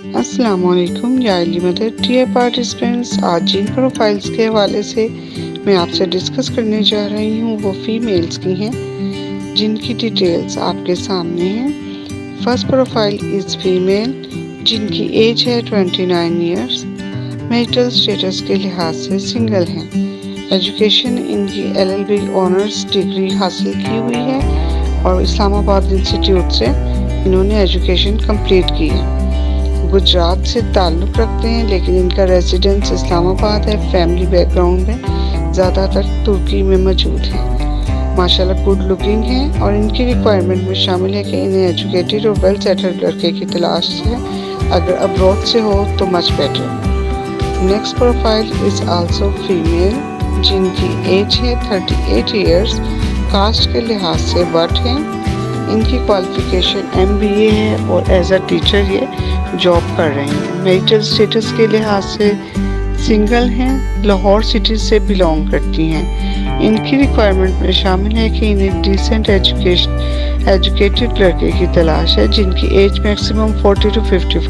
अस्सलामुअलैकुम याली mother dear participants, आज जिन profiles के हवाले से मैं आपसे डिस्कस करने जा रही हूँ वो फीमेल्स की हैं जिनकी डिटेल्स आपके सामने हैं। फर्स्ट प्रोफाइल इज़ फीमेल जिनकी एज है 29 ईयर्स। मैरिटल स्टेटस के लिहाज से सिंगल हैं। एजुकेशन इनकी LLB ऑनर्स डिग्री हासिल की हुई है और इस्लामाबाद इंस्टीट्यूट से इन्होंने एजुकेशन कंप्लीट की है। गुजरात से ताल्लुक़ रखते हैं लेकिन इनका रेजिडेंस इस्लामाबाद है। फैमिली बैकग्राउंड में ज़्यादातर तुर्की में मौजूद है। माशाल्लाह गुड लुकिंग है और इनकी रिक्वायरमेंट में शामिल है कि इन्हें एजुकेटेड और वेल सेटल्ड लड़के की तलाश है। अगर अब्रॉड से हो तो much better. Next profile is also female जिनकी एज है 38 ईयर्स। कास्ट के लिहाज से वट हैं। इनकी क्वालिफ़िकेशन MBA है और एज अ टीचर ये जॉब कर रही हैं। मैरिटल स्टेटस के लिहाज से सिंगल हैं। लाहौर सिटी से बिलोंग करती हैं। इनकी रिक्वायरमेंट में शामिल है कि इन्हें डिसेंट एजुकेटेड लड़के की तलाश है जिनकी एज मैक्सिमम 40 to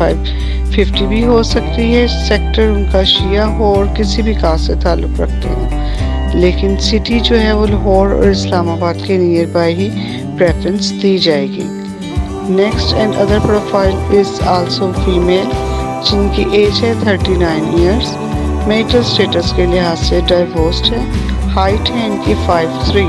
50 भी हो सकती है। सेक्टर उनका शिया हो और किसी भी कास्ट से ताल्लुक़ रखते हैं, लेकिन सिटी जो है वो लाहौर और इस्लामाबाद के नियर बाय ही प्रेफरेंस दी जाएगी। Next and other profile is also female जिनकी एज है 39 ईयर्स। मैरिटल स्टेटस के लिहाज से डाइवोर्स्ड है। हाइट है इनकी 5'3".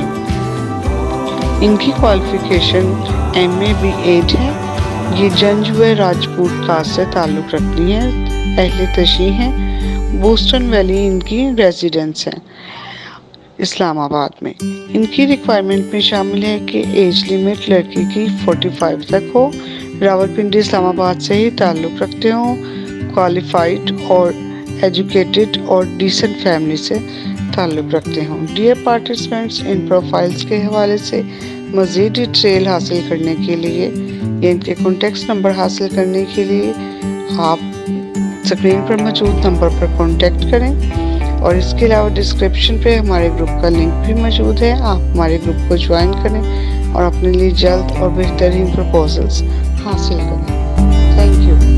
इनकी क्वालिफ़िकेशन MA BEd है। ये जंजुए राजपूत कास्ट से ताल्लुक़ रखती हैं। अहले तशी हैं। बोस्टन वैली इनकी रेजिडेंस है इस्लामाबाद में। इनकी रिक्वायरमेंट में शामिल है कि एज लिमिट लड़की की 45 तक हो। रावलपिंडी इस्लामाबाद से ही ताल्लुक़ रखते हों। क्वालिफाइड और एजुकेटेड और डिसेंट फैमिली से ताल्लुक़ रखते हों। डियर पार्टिसिपेंट्स, इन प्रोफाइल्स के हवाले से मज़ीद डिटेल हासिल करने के लिए या इनके कॉन्टेक्ट नंबर हासिल करने के लिए आप स्क्रीन पर मौजूद नंबर पर कॉन्टेक्ट करें और इसके अलावा डिस्क्रिप्शन पे हमारे ग्रुप का लिंक भी मौजूद है। आप हमारे ग्रुप को ज्वाइन करें और अपने लिए जल्द और बेहतरीन प्रपोजल्स हासिल करें। Thank you.